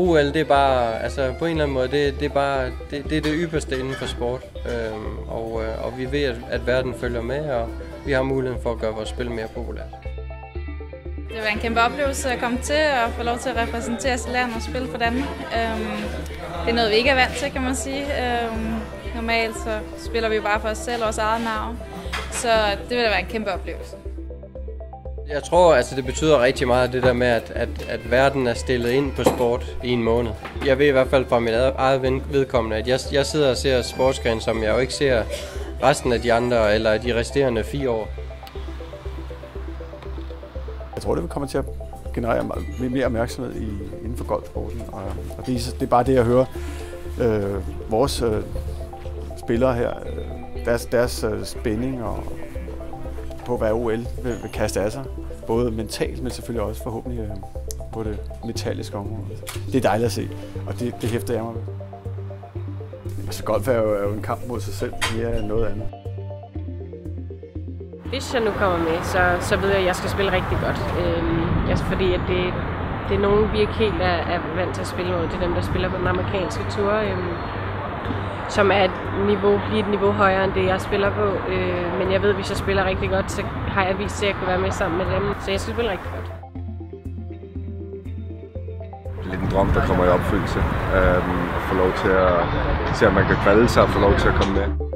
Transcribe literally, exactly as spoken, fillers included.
O L, det er bare, altså på en eller anden måde, det, det er bare, det, det er det ypperste inden for sport. Øhm, og, øh, og vi ved, at, at verden følger med, og vi har muligheden for at gøre vores spil mere populært. Det var en kæmpe oplevelse at komme til og få lov til at repræsentere sit land og spille for Danmark. Øhm, det er noget, vi ikke er vant til, kan man sige. Øhm, normalt så spiller vi jo bare for os selv og vores eget navn. Så det vil da være en kæmpe oplevelse. Jeg tror, altså det betyder rigtig meget det der med, at, at, at verden er stillet ind på sport i en måned. Jeg ved i hvert fald fra mit eget vedkommende, at jeg, jeg sidder og ser sportsgrene, som jeg jo ikke ser resten af de andre eller de resterende fire år. Jeg tror, det vil komme til at generere mere opmærksomhed i, inden for golfsporten. Og, og det, er, det er bare det, jeg hører øh, vores øh, spillere her, øh, deres, deres øh, spænding og på, hvad O L vil, vil kaste af sig. Både mentalt, men selvfølgelig også forhåbentlig øh, på det metalliske område. Det er dejligt at se, og det, det hæfter jeg mig ved. Altså, golf er jo, er jo en kamp mod sig selv, mere end noget andet. Hvis jeg nu kommer med, så, så ved jeg, at jeg skal spille rigtig godt. Øhm, altså fordi at det, det er nogen, vi ikke helt er, er vant til at spille mod. Det er dem, der spiller på den amerikanske tour, øhm, som er et niveau, lige et niveau højere end det, jeg spiller på. Øh, men jeg ved, at hvis jeg spiller rigtig godt, så har jeg vist, at jeg kan være med sammen med dem. Så jeg skal spille rigtig godt. Lidt en drøm, der kommer i opfyldelse. Øhm, at få lov til at se, at man kan kvalde sig og få lov til at komme med.